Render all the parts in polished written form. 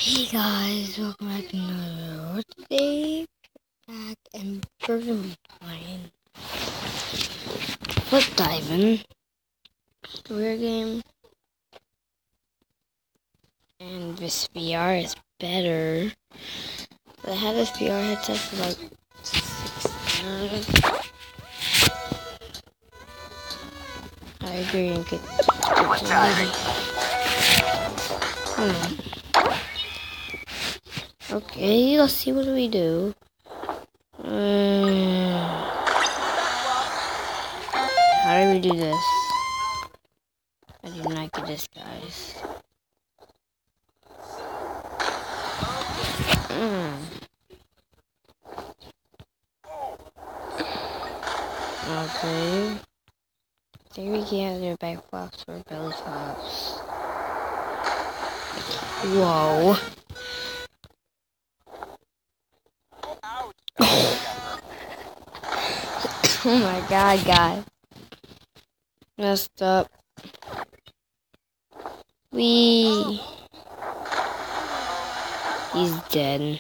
Hey guys, welcome back to another today. Back and we're gonna be playing Foot Diving, career game, and this VR is better. I had this VR headset for like 6 years. I agree and get Okay, let's see what we do. How do we do this? I do not get this, guys. Okay. There we get their back flops or belly flops. Whoa. Oh my god, guys. Messed up. He's dead.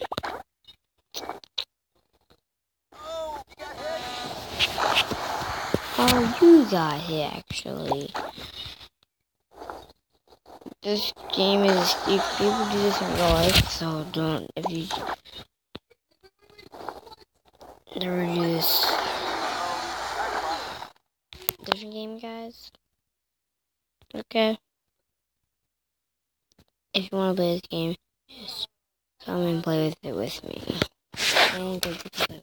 Oh, you got hit, actually. This game is, people do this in real life, so don't, if you never do this. Different game, guys. Okay. If you want to play this game, just come and play with it with me. And go to play.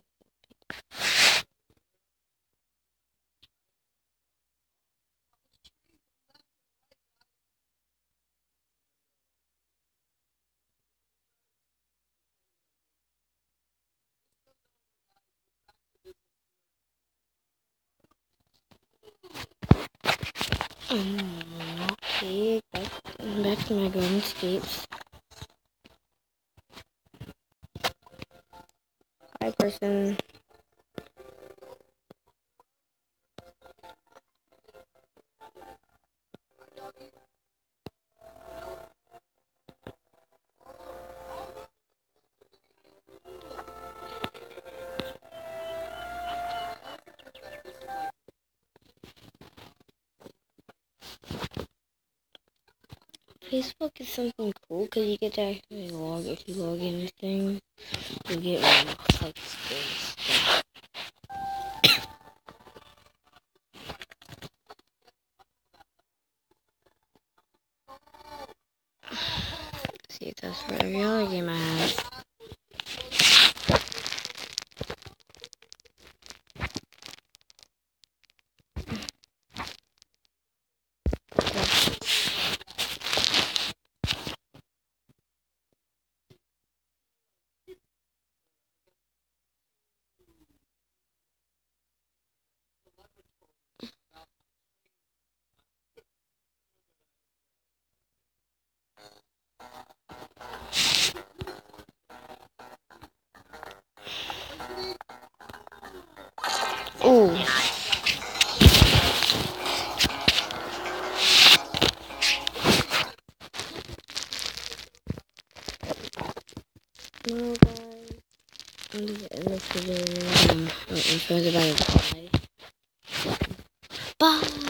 Okay, back to my Garden Escapes. Hi, person. Facebook is something cool because you get to actually log. If you log in this thing, you get like space. See if that's for every other game I have. Ooh. Well, guys, I'm going to end this video. I'm about to die. Bye.